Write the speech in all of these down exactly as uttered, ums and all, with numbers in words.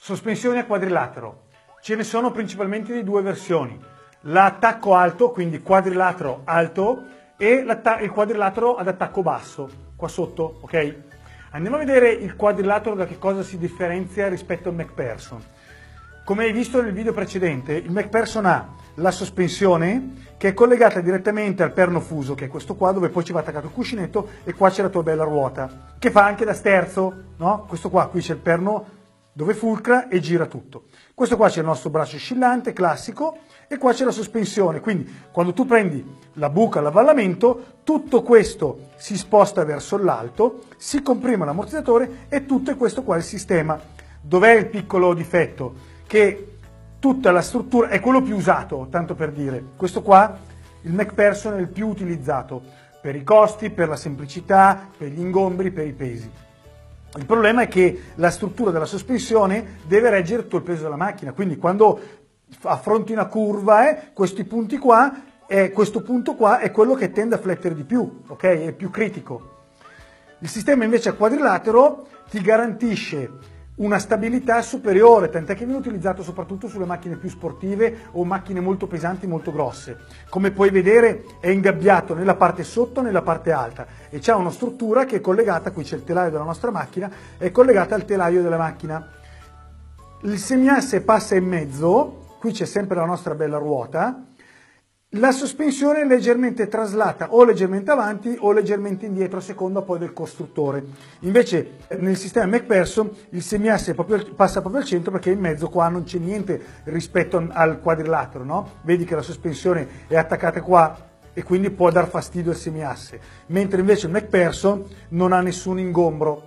Sospensioni a quadrilatero. Ce ne sono principalmente di due versioni. L'attacco alto, quindi quadrilatero alto, e il quadrilatero ad attacco basso, qua sotto, ok? Andiamo a vedere il quadrilatero da che cosa si differenzia rispetto al MacPherson. Come hai visto nel video precedente, il MacPherson ha la sospensione che è collegata direttamente al perno fuso, che è questo qua, dove poi ci va attaccato il cuscinetto, e qua c'è la tua bella ruota, che fa anche da sterzo, no? Questo qua, qui c'è il perno dove fulcra e gira tutto. Questo qua c'è il nostro braccio oscillante classico e qua c'è la sospensione, quindi quando tu prendi la buca, l'avvallamento, tutto questo si sposta verso l'alto, si comprime l'ammortizzatore e tutto questo qua è il sistema. Dov'è il piccolo difetto? Che tutta la struttura è quello più usato, tanto per dire. Questo qua, il MacPherson, è il più utilizzato per i costi, per la semplicità, per gli ingombri, per i pesi. Il problema è che la struttura della sospensione deve reggere tutto il peso della macchina, quindi quando affronti una curva, eh, questi punti qua, eh, questo punto qua è quello che tende a flettere di più, ok? È più critico. Il sistema invece a quadrilatero ti garantisce una stabilità superiore, tant'è che viene utilizzato soprattutto sulle macchine più sportive o macchine molto pesanti, molto grosse. Come puoi vedere è ingabbiato nella parte sotto e nella parte alta e c'è una struttura che è collegata, qui c'è il telaio della nostra macchina, è collegata al telaio della macchina. Il semiasse passa in mezzo, qui c'è sempre la nostra bella ruota. La sospensione è leggermente traslata o leggermente avanti o leggermente indietro a seconda poi del costruttore. Invece nel sistema MacPherson il semiasse proprio, passa proprio al centro perché in mezzo qua non c'è niente rispetto al quadrilatero, no? Vedi che la sospensione è attaccata qua e quindi può dar fastidio al semiasse, mentre invece il MacPherson non ha nessun ingombro.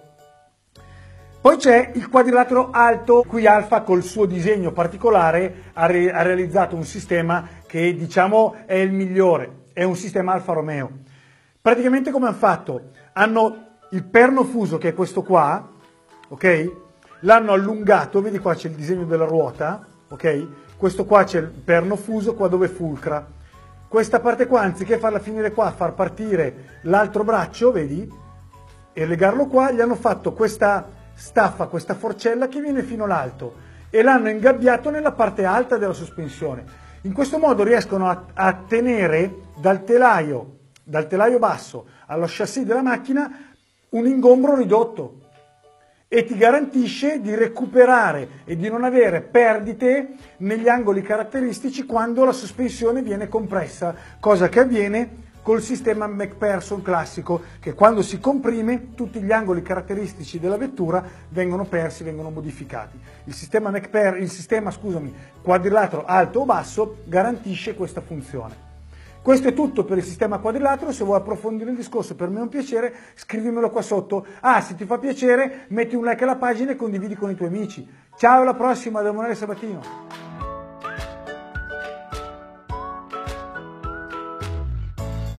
Poi c'è il quadrilatero alto, qui Alfa col suo disegno particolare ha, re ha realizzato un sistema che diciamo è il migliore, è un sistema Alfa Romeo. Praticamente come hanno fatto? Hanno il perno fuso che è questo qua, ok? L'hanno allungato, vedi qua c'è il disegno della ruota, ok? Questo qua c'è il perno fuso qua dove fulcra. Questa parte qua anziché farla finire qua, far partire l'altro braccio, vedi? E legarlo qua, gli hanno fatto questa staffa, questa forcella che viene fino all'alto e l'hanno ingabbiato nella parte alta della sospensione. In questo modo riescono a, a tenere dal telaio, dal telaio basso allo chassis della macchina un ingombro ridotto e ti garantisce di recuperare e di non avere perdite negli angoli caratteristici quando la sospensione viene compressa, cosa che avviene col sistema MacPherson classico, che quando si comprime tutti gli angoli caratteristici della vettura vengono persi, vengono modificati. Il sistema, MacPher, il sistema scusami, quadrilatero alto o basso garantisce questa funzione. Questo è tutto per il sistema quadrilatero. Se vuoi approfondire il discorso, per me è un piacere, scrivimelo qua sotto. Ah, se ti fa piacere metti un like alla pagina e condividi con i tuoi amici. Ciao, alla prossima da Emanuele Sabatino.